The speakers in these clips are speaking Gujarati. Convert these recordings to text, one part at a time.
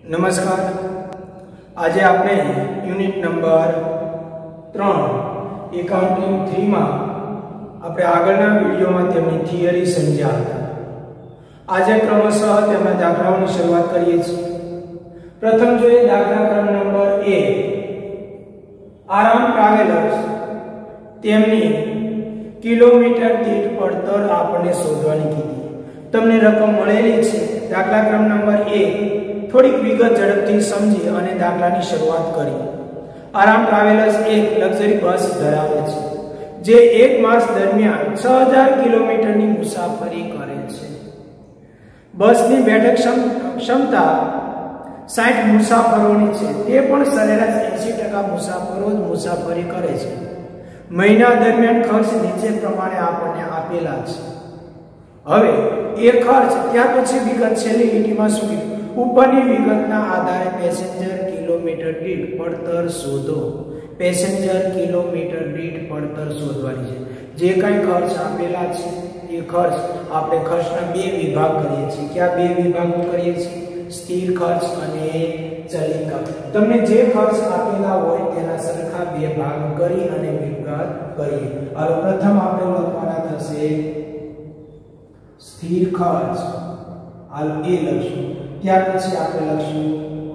नमस्कार। आज आपने यूनिट नंबर 3 एकाउंटिंग 3 में આપણે આગળના વિડિયોમાં તેમની થિયરી સમજ્યા હતા। આજે ક્રમશઃ તેમના દાખલાઓની શરૂઆત કરીએ છીએ। પ્રથમ જોઈએ દાખલા ક્રમ નંબર 1। આરામ ટ્રાવેલર્સ તેમની કિલોમીટર દીઠ પડતર આપણને શોધવાની કીધી। તમને રકમ મળેલી છે। દાખલા ક્રમ નંબર 1 થોડીક વિગત ઝડપથી સમજી અને દાખલાની શરૂઆત કરી। આરામ ટ્રાવેલર્સ એક લક્ઝરી બસ ધરાવે છે જે એક માસ દરમિયાન 6000 કિલોમીટરની મુસાફરી કરે છે। બસની બેઠક ક્ષમતા 60 મુસાફરોની છે। તે પણ સરેરાશ 80% મુસાફરો જ મુસાફરી કરે છે। મહિના દરમિયાન ખર્ચ નીચે પ્રમાણે આપણને આપેલા છે। હવે એ ખર્ચ ત્યાર પછી વિગત છેલ્લી લીટીમાં શું કીધું? ઉપરની વિગતના આધારે પેસેન્જર કિલોમીટર દીઠ પડતર શોધો। પેસેન્જર કિલોમીટર દીઠ પડતર શોધવાની છે। જે કાંઈ ખર્ચ આપેલા છે એ ખર્ચ આપણે ખર્ચના બે વિભાગ કરીએ છીએ। કયા બે વિભાગો કરીએ છીએ? સ્થિર ખર્ચ અને ચલિત ખર્ચ। તમને જે ખર્ચ આપેલા હોય તેના સરખા બે ભાગ કરી અને વિગત કરીએ। હવે પ્રથમ આપણે લખવાના થશે સ્થિર ખર્ચ। હાલ એ લખશું। ત્યાર પછી આપણે લખશું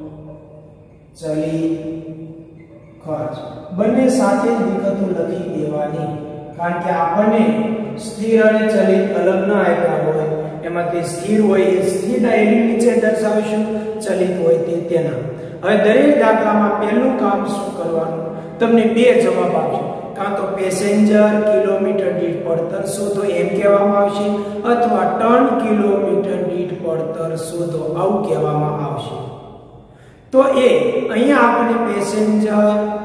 ચલિત ખર્ચ। બંને સાથે જ વિગતો લખી દેવાની, કારણ કે આપણને સ્થિર અને ચલિત અલગ ન આપ્યા હોય। એમાં તે સ્થિર હોય એ સ્થિરના એની નીચે દર્શાવીશું, ચલિત હોય તે તેના। હવે દરેક દાખલામાં પહેલું કામ શું કરવાનું? તમને બે જવાબ આપશે। કાં તો પેસેન્જર કિલોમીટર દીઠ પડતર શોધો એમ કહેવામાં આવશે, અથવા ટન કિલોમીટર દીઠ પડતર શોધો આવું કહેવામાં આવશે। તો એ અહીંયા આપણે પેસેન્જર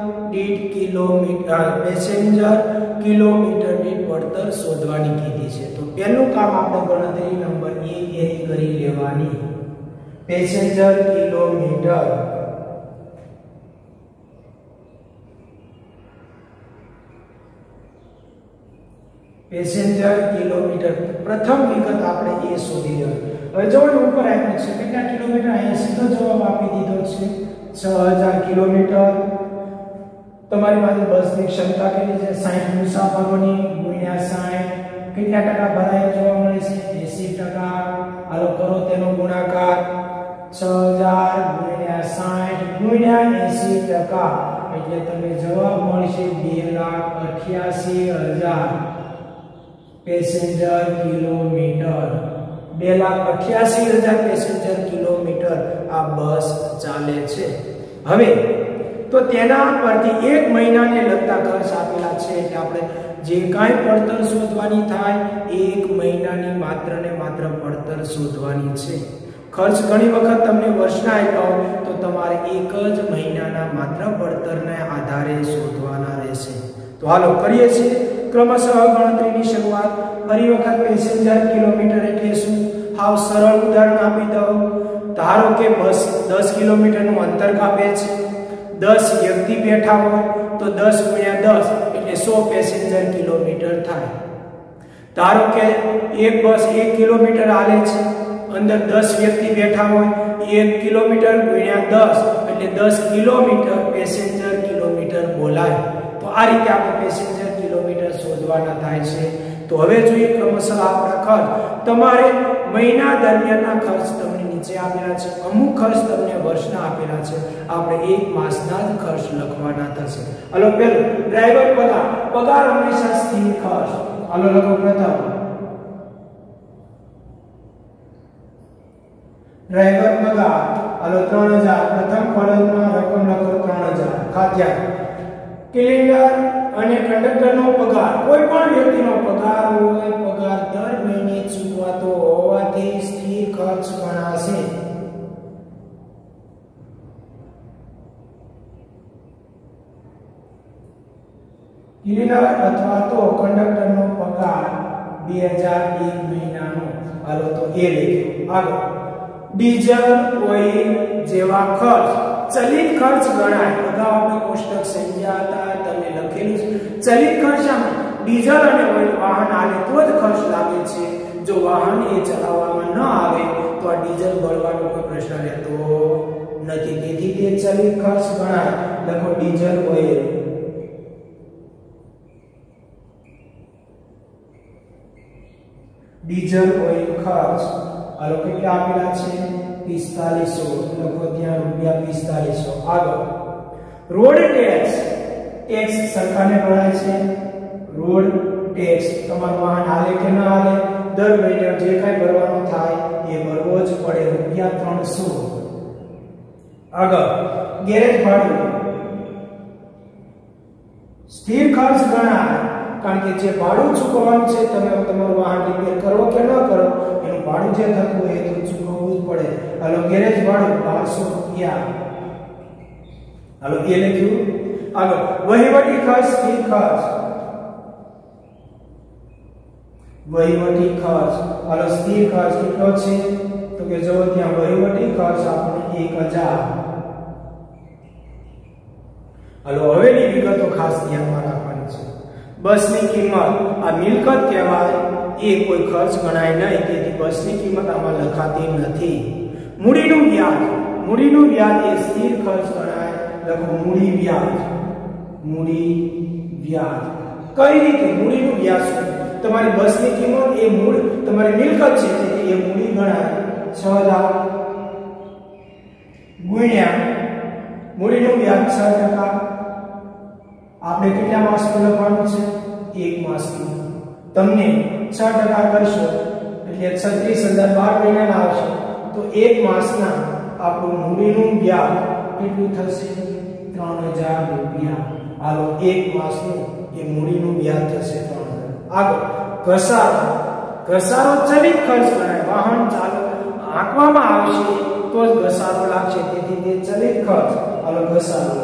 કિલોમીટર દીઠ પડતર શોધવાની કીધી છે। તો પહેલું કામ આપણે ગણતરી નંબર 1 એની કરી લેવાની। પેસેન્જર કિલોમીટર પ્રથમ વિગત આપણે એ શોધી લેવાની। હવે જો ઉપર આપ્યું છે કેટલા કિલોમીટર, અહીંયા સીધો જવાબ આપી દીધો છે 6000 કિલોમીટર। તમારી પાસે બસની ક્ષમતા કેટલી છે? 60 મુસાફરોની ગુણ્યા 60 કેટલા ટકા ભરાય જોવા મળે છે? 80%। હાલો કરો તેનો ગુણાકાર 6000 ગુણ્યા 60 ગુણ્યા 80%, એટલે તમને જવાબ મળશે 2,88,000 પેસેન્જર કિલોમીટર। 2,88,000 પેસેન્જર કિલોમીટર આ બસ ચાલે છે। હવે તો તેના પરથી એક મહિનાને લગતા ખર્ચ આપેલા છે, એટલે આપણે જે કાંઈ પડતર શોધવાની થાય એક મહિનાની માત્ર ને માત્ર પડતર શોધવાની છે। ખર્ચ ઘણી વખત તમને વર્ષના આપ્યા હોય તો તમારે એક જ મહિનાના માત્ર પડતરને આધારે શોધવાના રહેશે। તો હાલો કરીએ છીએ ક્રમશઃ ગણતરીની શરૂઆત। ફરી વખત પેસેન્જર કિલોમીટર એટલે શું? હાવ સરળ ઉદાહરણ આપી દઉં। ધારો કે બસ 10 કિલોમીટરનું અંતર કાપે છે, 10 વ્યક્તિ બેઠા હોય તો 10 ગુણ્યા 10 એટલે 100 પેસેન્જર કિલોમીટર થાય। ધારો કે એક બસ 1 કિલોમીટર હાલે છે, અંદર 10 વ્યક્તિ બેઠા હોય, 1 કિલોમીટર ગુણ્યા 10 એટલે 10 કિલોમીટર પેસેન્જર કિલોમીટર બોલાય। તો આ રીતે આપણે પેસેન્જર કિલોમીટર શોધવાના થાય છે। તો હવે જોઈએ ક્રમશઃ આપણા ખર્ચ। તમારે મહિના દરમિયાનના ખર્ચ તમને નીચે આપેલા છે, અમુક ખર્ચ તમને વર્ષના આપેલા છે, આપણે એક માસના જ ખર્ચ લખવાના થશે। હાલો પહેલું ડ્રાઈવર પગાર હંમેશા સ્થિર ખર્ચ। હાલો લખો પ્રથમ ડ્રાઈવર પગાર। હાલો 3000 પ્રથમ કોલમમાં રકમ લખો 3000 ખાદ્યાન્ન। કેલેન્ડર અને કંડક્ટરનો પગાર, કોઈ પણ વ્યક્તિનો પગાર હોય, પગાર દર મહિને ચૂકવાતો હોવાથી સ્થિર ખર્ચ ગણાશે। કેલેન્ડર અથવા તો કંડક્ટરનો પગાર 2001 મહિનાનો। હાલો તો એ લખ્યું। આગળ ડીઝલ ઓઇલ જેવા ખર્ચ ચલિત ખર્ચ ગણાય। અગાઉ આપણે કોષ્ટક સમજ્યા હતા, તમે લખેલું છે ચલિત ખર્ચમાં ડીઝલ અને ઓઇલ વાહન આલે તો જ ખર્ચ લાગે છે। જો વાહન એ ચલાવવામાં ન આવે તો આ ડીઝલ બળવાનો કોઈ પ્રશ્ન રહેતો નથી, તેથી તે ચલિત ખર્ચ ગણાય. લખો ડીઝલ ઓઇલ. ડીઝલ ઓઇલ ખર્ચ આલો કેટલા આપેલા છે? 4500. લખો ત્યાં રૂપિયા 4500. આગળ રોડ ટેક્સ. ટેક્સ સરકારને ભરાય છે. રોડ ટેક્સ તમારું વાહન હાલે કે ન હાલે દર મહિને જે કાંઈ ભરવાનો થાય એ ભરવો જ પડે. રૂપિયા 300. આગળ ગેરેજ ભાડું. સ્થિર ખર્ચ ગણાય, કારણ કે જે ભાડું ચૂકવવાનું છે, તમે તમારું વાહન રિપેર કરો કે ન કરો એનું ભાડું જે થતું હોય એ તો ચૂકવવું જ પડે. હાલો ગેરેજ ભાડું 1200 રૂપિયા. હાલો એ લખ્યું. આગળ વહીવટી ખર્ચ. સ્થિર ખર્ચ. વહીવટી ખર્ચ. હાલો સ્થિર ખર્ચ કેટલો છે? તો કે જો ત્યાં વહીવટી ખર્ચ આપણે 1000. હાલો હવેની વિગતો ખાસ ધ્યાનમાં રાખવાની છે. બસની કિંમત આ મિલકત કહેવાય, એ કોઈ ખર્ચ ગણાય નહીં, તેથી બસની કિંમત આમાં લખાતી નથી. મૂડીનું વ્યાજ. મૂડીનું વ્યાજ એ સ્થિર ખર્ચ ગણાય. લખો મૂડી વ્યાજ. મૂડી વ્યાજ. કઈ રીતે મૂડીનું વ્યાજ? તમારી બસની કિંમત એ મૂળ તમારી મિલકત છે, તેથી એ મૂડી ગણાય. 6000 ગુણ્યા મૂડીનું વ્યાજ 6%. આપણે કેટલા માસનું લખવાનું છે? 1 માસનું. તમને 6% કરશો એટલે 36012 મહિનાના આવશે. તો 1 માસના આપણું મૂડીનું વ્યાજ કેટલું થશે? 3000 રૂપિયા. હાલો 1 માસનું એ મૂડીનું વ્યાજ થશે 3000. આગળ ઘસારો. ઘસારો ચલિત ખર્ચ ગણાય. વાહન હાંકવામાં આવશે તો જ ઘસારો લાગશે, તેથી તે ચલિત ખર્ચ. હાલો ઘસારો.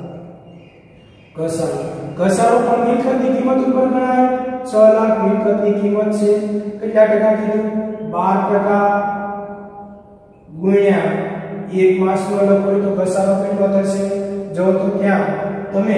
ઘસારો પણ મિલકતની કિંમત ઉપર ગણાય. 6 લાખ મિલકતની કિંમત છે. કેટલા ટકા કીધું? 12% ગુણ્યા 1 માસનો લખો તો ઘસારો કેટલો થશે? જો તો ત્યાં તમે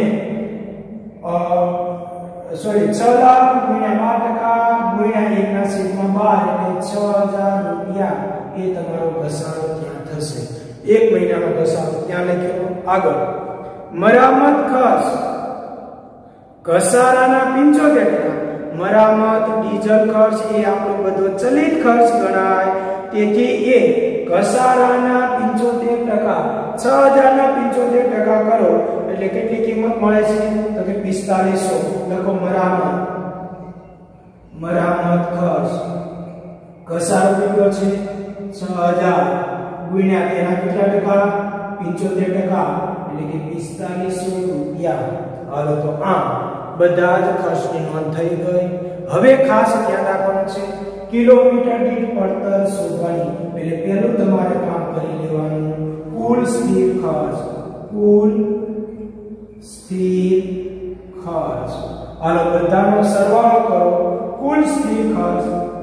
6 લાખ ગુણ્યા 12% ગુણ્યા 1/12 એટલે 6000 રૂપિયા એ તમારો ઘસારો ત્યાં થશે. 1 મહિનાનો ઘસારો ત્યાં લખ્યો. આગળ મરામત ખર્ચ. ઘસારાના 75%. મરામત ડીઝલ ખર્ચ એ આપણો બધો ચલિત ખર્ચ ગણાય, તેથી એ ઘસારાના 75%. 6000 ના 75% કરો એટલે કેટલી કિંમત મળે છે? તો કે 4500. લખો મરામત. મરામત ખર્ચ. ઘસારો કેટલો છે? 6000 ગુણ્યા તેના કેટલા ટકા? 75%, એટલે કે 4500 રૂપિયા. હાલો તો આમ બધા જ ખર્ચની નોંધ થઈ ગઈ. હવે ખાસ ધ્યાન રાખવાનું છે કિલોમીટર દીઠ પડતર શોધવાની. એટલે પહેલું તમારે કામ કરી લેવાનું કુલ સ્થિર ખર્ચ. કુલ સ્થિર ખર્ચ. હાલો બધાનો સરવાળો કરો. કુલ સ્થિર ખર્ચ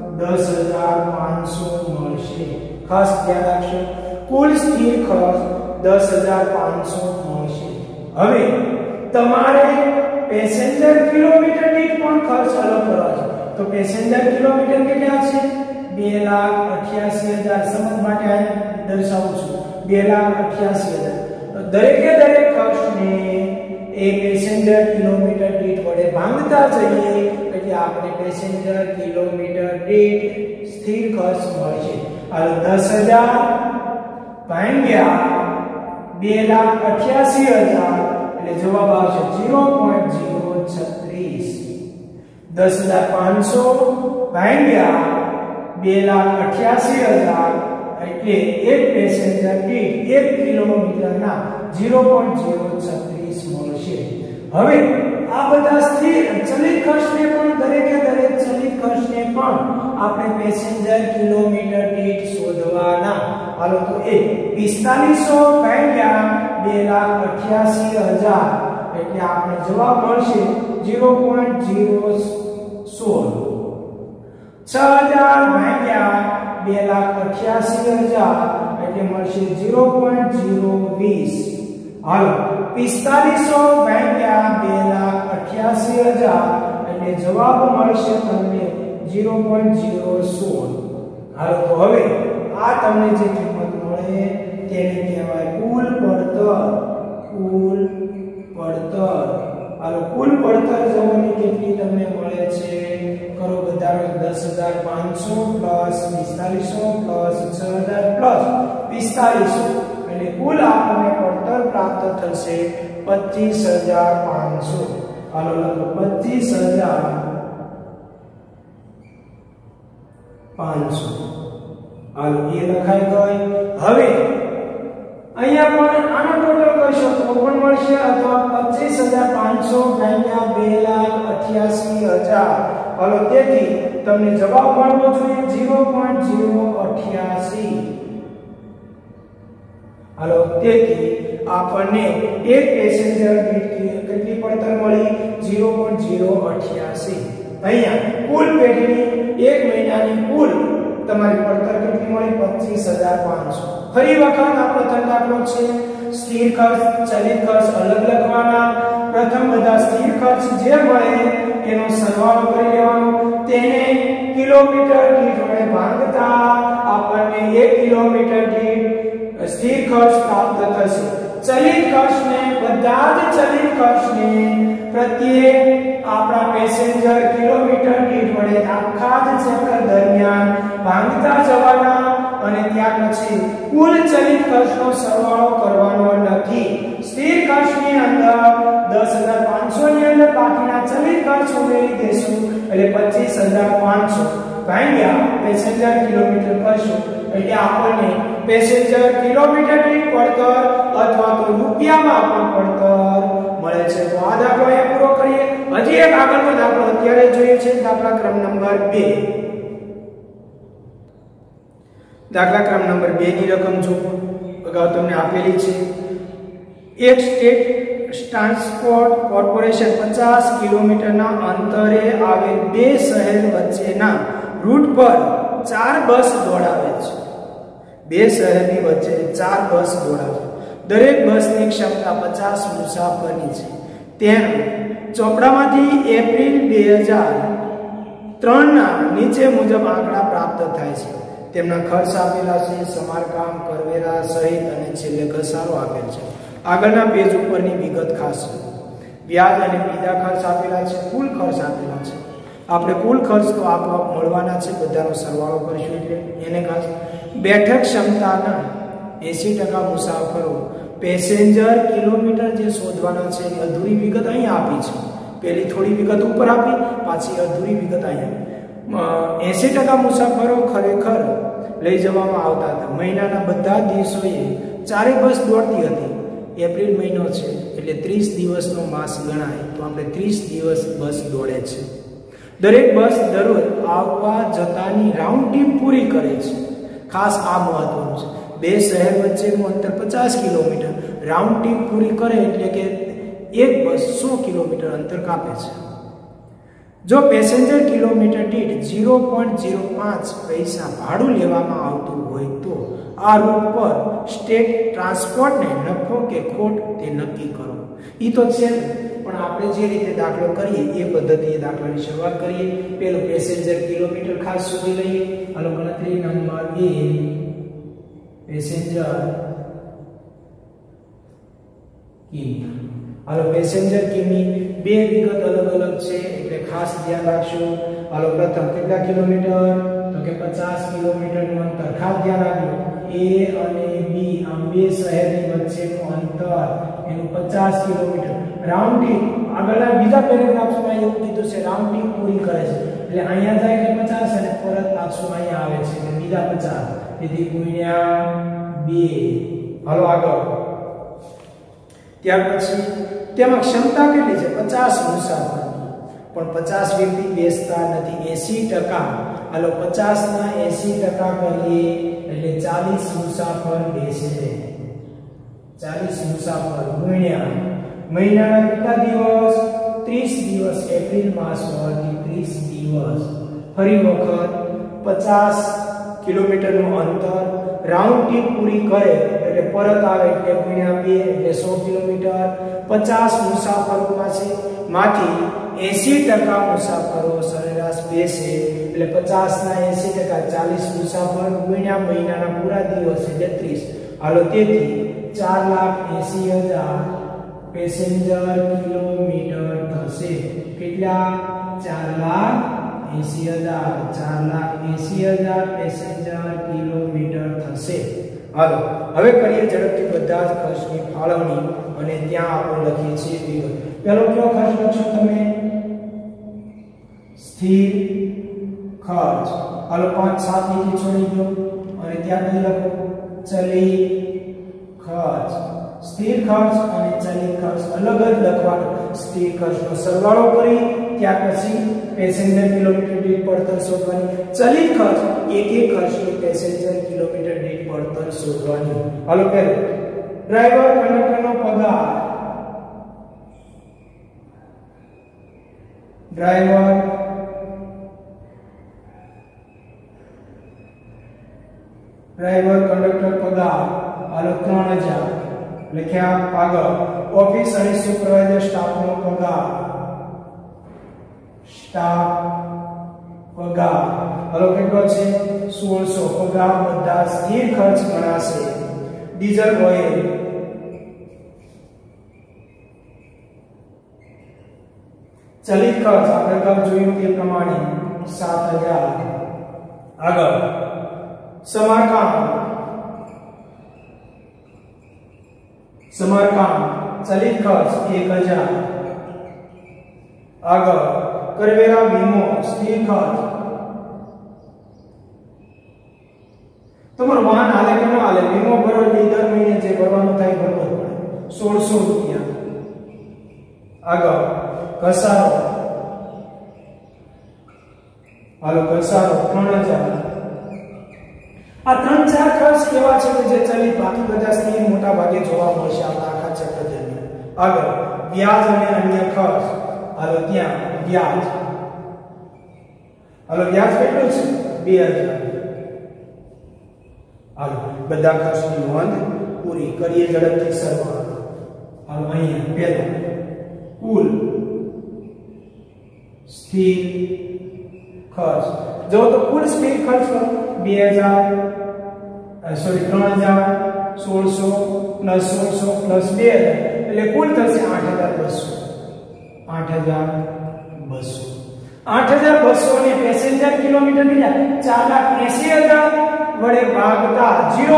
10500 મળશે. ખાસ ધ્યાન રાખજો કુલ સ્થિર ખર્ચ 10500 મળશે. હવે તમારે પેસેન્જર કિલોમીટર દીઠ પણ ખર્ચ અલગ કરો છો. તો પેસેન્જર કિલોમીટર કેટલા છે? 2,88,000. સમજ માટે આ દર્શાવું છું. 2,88,000. તો દરેકે દરેક ખર્ચને એ પેસેન્જર કિલોમીટર દીઠ વડે ભાંગતા જઈએ એટલે આપણે પેસેન્જર કિલોમીટર દીઠ સ્થિર ખર્ચ મળશે. હાલો 10000 ભાગ્યા 2,88,000 એટલે જવાબ આવશે 0.036. 10500 ભાગ્યા 2,88,000 એટલે એક પેસેન્જર દીઠ 1 કિલોમીટરના 0.036 મળશે. હવે આ બધા સ્થિર ચલિત ખર્ચને પણ દરેકે દરેક ચલિત ખર્ચને પણ આપણે પેસેન્જર કિલોમીટર દીઠ શોધવાના. હાલો તો એ 4500 ભાગ્યા 2,88,000 એટલે આપણે જવાબ મળશે 0.016. 6000 ભાગ્યા 2,88,000 એટલે મળશે 0.020. હાલો 4500 ભાગ્યા 2,88,000 એટલે જવાબ મળશે તમને 0.016. હાલો તો હવે આ તમને જે કિંમત મળે તેને કહેવાય કુલ પડતર. કુલ પડતર. હાલો કુલ પડતર જવાની કેટલી તમને મળે છે? કરો બધાનો 10500 પ્લસ 4500 પ્લસ 6000 પ્લસ 4500 એટલે કુલ આપણને પડતર પ્રાપ્ત થશે 25500. હાલો લખો 25500. હાલો એ લખાઈ ગઈ. હવે અહીંયા પણ આનો ટોટલ કરશો તો પણ મળશે અથવા 25500 ભાગ્યા 2,88,000. હાલો તેથી તમને જવાબ મળવો જોઈએ 0.088. હાલો તેથી આપણને એક પેસેન્જર દીઠ કેટલી પડતર મળી? 0.088. અહીંયા કુલ પેઢીની એક મહિનાની કુલ તમારી પડતર કેટલી મળી? 25500. ફરી વખત આ પ્રથમ દાખલો છે. સ્થિર ખર્ચ ચલિત ખર્ચ અલગ લખવાના. પ્રથમ બધા સ્થિર ખર્ચ જે મળે એનો સરવાળો કરી લેવાનો. તેને કિલોમીટર દીઠ વડે ભાગતા આપણને 1 કિલોમીટર દીઠ સ્થિર ખર્ચ પ્રાપ્ત થશે. ચલિત ખર્ચને બધા જ ચલિત ખર્ચને પ્રત્યેક આપણા પેસેન્જર કિલોમીટર દીઠ વડે આખા જ ચક્ર દરમિયાન ભાગતા જવાના અને ત્યાર પછી કુલ ચલિત ખર્ચનો સરવાળો કરવાનો નથી. સ્થિર ખર્ચની અંદર 10500 ની અંદર બાકીના ચલિત ખર્ચ ઉમેરી દેશું એટલે 25500 ભાગ્યા પેસેન્જર કિલોમીટર કરશું એટલે આપણને પેસેન્જર કિલોમીટર દીઠ પડતર અથવા તો રૂપિયામાં પણ પડતર મળે છે. તો આ દાખલો એ પૂરો કરીએ. હજી એક આગળનો દાખલો અત્યારે જોઈએ છે. દાખલા ક્રમ નંબર 2. દાખલા ક્રમ નંબર 2 ની રકમ જો અગાઉ તમને આપેલી છે. એક સ્ટેટ ટ્રાન્સપોર્ટ કોર્પોરેશન 50 કિલોમીટરના અંતરે આવેલ બે શહેર વચ્ચેના રૂટ પર 4 બસ દોડાવે છે. બે શહેરની વચ્ચે 4 બસ દોડાવે. દરેક બસની ક્ષમતા 50 મુસાફરની છે. તેનું ચોપડામાંથી એપ્રિલ 2003 ના નીચે મુજબ આંકડા પ્રાપ્ત થાય છે. તેમના ખર્ચ આપેલા છે, સમારકામ કરવેરા સહિત અને છેલ્લે ઘસારો આપેલ છે. આગળના પેજ ઉપરની વિગત ખાસ છે. વ્યાજ અને બીજા ખર્ચ આપેલા છે, કુલ ખર્ચ આપેલા છે. આપણે કુલ ખર્ચ તો આપોઆપ મળવાના છે, બધાનો સરવાળો કરીશું એટલે એને ખાસ. બેઠક ક્ષમતાના 80% મુસાફરો પેસેન્જર કિલોમીટર જે શોધવાના છે એ અધૂરી વિગત અહીં આપી છે. પહેલી થોડી વિગત ઉપર આપી, પાછી અધૂરી વિગત અહીંયા. 80% મુસાફરો ખરેખર લઈ જવામાં આવતા હતા. મહિનાના બધા દિવસોએ 4 બસ દોડતી હતી. એપ્રિલ મહિનો છે એટલે 30 દિવસનો માસ ગણાય તો આપણે 30 દિવસ બસ દોડે છે. દરેક બસ દરરોજ આવવા જતાની રાઉન્ડ ટ્રીપ પૂરી કરે છે. ખાસ આ મહત્વનું છે. બે શહેર વચ્ચેનું અંતર 50 કિલોમીટર, રાઉન્ડ ટ્રીપ પૂરી કરે એટલે કે એક બસ 100 કિલોમીટર અંતર કાપે છે. જો પેસેન્જર કિલોમીટર દીઠ 0.05 પૈસા ભાડું લેવામાં આવતું હોય તો આ રૂટ પર સ્ટેટ ટ્રાન્સપોર્ટને નફો કે ખોટ તે નક્કી કરો. ઈ તો છે પણ આપણે જે રીતે દાખલો કરીએ એ પદ્ધતિએ દાખલાની શરૂઆત કરીએ. પેલો પેસેન્જર કિલોમીટર ખાસ શોધી લઈએ. હાલો ગણતરી નંબર 1 પેસેન્જર કિમી. હાલો પેસેન્જર કિમી બે વિગત અલગ અલગ છે એટલે ખાસ ધ્યાન રાખજો. હાલો પ્રથમ કેટલા કિલોમીટર તો કે 50 કિલોમીટરનું અંતર. ખાસ ધ્યાન રાખજો A અને B આમ બે શહેરની વચ્ચેનું અંતર એનું 50 કિલોમીટર. રાઉન્ડ ટ્રીપ આગળના બીજા પેરેગ્રાફમાં એવું કીધું છે રાઉન્ડ ટ્રીપ પૂરી કરે છે એટલે અહીંયા જાય એટલે 50 અને પરત પાછું અહીંયા આવે છે એટલે બીજા 50 તેથી ગુણ્યા 2. હાલો આગળ. ત્યાર પછી તેમાં ક્ષમતા કેટલી છે? 50 મુસાફર. પણ 50 વ્યક્તિ બેસતા નથી, 80%. હાલો 50 ના 80% કરીએ એટલે 40 મુસાફર બેસે. 40 મુસાફર ગુણ્યા મહિનાના કેટલા દિવસ? 30 દિવસ. એપ્રિલ માસ હોવાથી 30 દિવસ. ફરી વખત 50 કિલોમીટરનું અંતર રાઉન્ડ ટ્રીપ પૂરી કરે એટલે પરત આવે એટલે ગુણ્યા 2 એટલે 100 કિલોમીટર. 50 મુસાફરોમાં છે માંથી 80% મુસાફરો સરેરાશ બેસે એટલે 50 ના 80% 40 મુસાફર ગુણ્યા મહિનાના પૂરા દિવસ એટલે 30. હાલો તેથી 4,80,000 પેસેન્જર કિલોમીટર થશે. કેટલા? 4,80,000 પેસેન્જર કિલોમીટર થશે. હાલો હવે કરીએ ઝડપથી બધા જ ખર્ચની ફાળવણી અને ત્યાં આપણે લખીએ છીએ વિગત. પહેલો કયો ખર્ચ લખશો તમે? સ્થિર ખર્ચ. હાલો 5-7 લીટી છોડી દો અને ત્યાં પછી લખો ચલિત ખર્ચ. સ્થિર ખર્ચ અને ચલિત ખર્ચ અલગ જ લખવાનો. સ્થિર ખર્ચનો સરવાળો કરી ત્યાર પછી પેસેન્જર કિલોમીટર દીઠ પડતર શોધવાની. ચલિત ખર્ચ એક ખર્ચની પેસેન્જર કિલોમીટર દીઠ પડતર શોધવાની. હાલો પહેલો ડ્રાઈવર કંડક્ટરનો પગાર. ડ્રાઈવર કંડક્ટર પગાર. હાલો 3,000 લખ્યા. આગળ ઓફિસ અને સુપરવાઇઝર સ્ટાફનો પગાર. સ્ટાફ પગાર. હાલો કેટલો છે? 1600. પગાર બધા સ્થિર ખર્ચ ગણાશે. Diesel oil. ચલિત ખર્ચ આપણે અગાઉ જોયું તે પ્રમાણે 7,000. આગળ સમારકામ. ચલિત ખર્ચ 1,000. આગળ કરવેરા વીમો સ્થિર ખર્ચ. તમારું વાહન હાલે કે ન હાલે વીમો ભરો એટલે દર મહિને જે ભરવાનું થાય ભરવો પડે. 1,600 રૂપિયા. આગળ ઘસારો. હાલો ઘસારો 3,000. આ 3-4 ખર્ચ કેવા છે કે જે ચલિત બાકી બધા સ્થિર મોટા ભાગે જોવા મળશે આપણા આખા ચક્ર દરમિયાન. આગળ વ્યાજ અને અન્ય ખર્ચ. હાલો ત્યાં વ્યાજ. હાલો વ્યાજ કેટલું છે? 2,000. હાલો બધા ખર્ચની નોંધ પૂરી કરીએ ઝડપથી સરવાળો. હાલો અહીંયા પહેલો કુલ સ્થિર ખર્ચ. જો તો કુલ સ્થિર ખર્ચ 3,000 1600 પ્લસ 1600 પ્લસ 2,000 એટલે કુલ થશે 8,200. 8,200 ને પેસેન્જર કિલોમીટર કેટલા? 4,80,000 વડે ભાગતા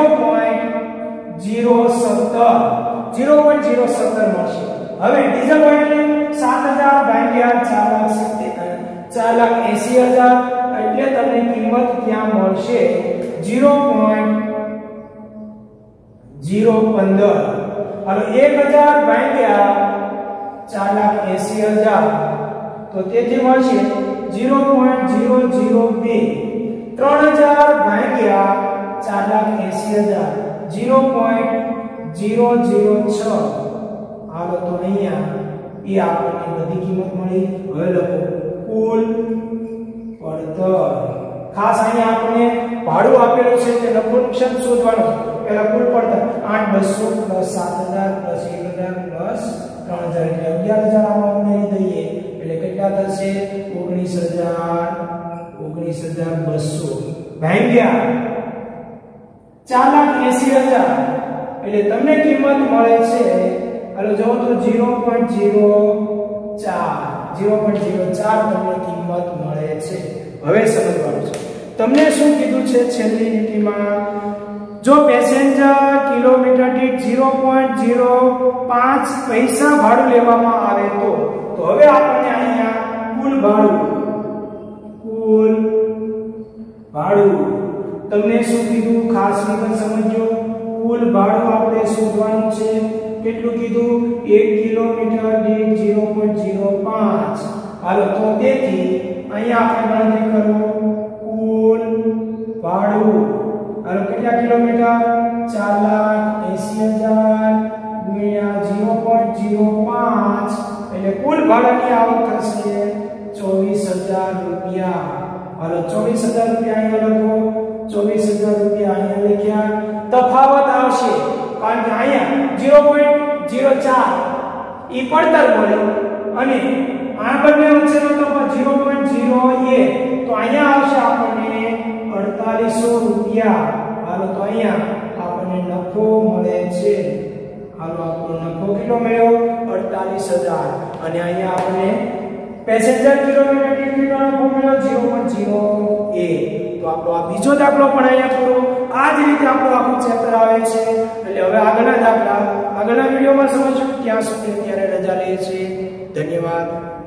0.017 મળશે. હવે ડીઝલ ઓઇલ 7,000 ભાગ્યા 4,80,000 એટલે તમને કિંમત ત્યાં મળશે 0.015. હાલો 1,000 ભાગ્યા 4,80,000 તો તેથી મળશે 0.002. 3,000 ભાગ્યા 4,80,000 0.006. હાલો તો અહીંયા એ આપણને બધી કિંમત મળી. હવે લખો કુલ પડતર. ખાસ અહીંયા આપણે ભાડું આપેલું છે તે નફો નુકસાન શોધવાનું. પહેલા કુલ પડતર 8,200 પ્લસ 7,000 પ્લસ 1,000 પ્લસ 3,000 એટલે 11,000 આમાં ઉમેરી દઈએ એટલે કેટલા થશે? 19,200 ભાગ્યા 4,80,000 એટલે તમને કિંમત મળે છે. હાલો જો તો 0.04 તમને કિંમત મળે છે. હવે સમજવાનું છે તમને શું કીધું છે છેલ્લી લીટીમાં? જો પેસેન્જર કિલોમીટર દીઠ 0.05 પૈસા ભાડું લેવામાં આવે તો હવે આપણને અહીંયા કુલ ભાડું તમને શું કીધું ખાસ વિગત સમજો. કુલ ભાડું આપણે શોધવાનું છે. કેટલું કીધું? 1 કિલોમીટર દીઠ 0.05. હાલો તો તેથી અહીંયા આપણે ગણતરી કરો કુલ ભાડું. હાલો કેટલા કિલોમીટર? 4,80,000 ગુણ્યા 0.05 એટલે કુલ ભાડાની આવક થશે 24,000 રૂપિયા. હાલો 24,000 રૂપિયા અહીંયા લખો. 24,000 રૂપિયા અહીંયા લખ્યા. તફાવત આવશે કારણ કે અહીંયા 0.04 ઈ પડતર મળે અને આ બંને વચ્ચેનો તફાવત 0.01 તો અહીંયા આવશે આપણને 4,800 રૂપિયા. હાલો તો અહીંયા આપણને નફો મળે છે. હાલો આપણો નફો કેટલો મળ્યો 48,000 અને અહીંયા આપણે પેસેન્જર કિલોમીટર દીઠ નફો મળ્યો 0.08. તો આપણો આ બીજો દાખલો પણ અહીંયા પૂરો. આ જ રીતે આપણો આખું ચેપ્ટર આવે છે. એટલે હવે આગળના વિડીયોમાં સમજશું. ત્યાં સુધી અત્યારે રજા લઈએ છીએ. ધન્યવાદ.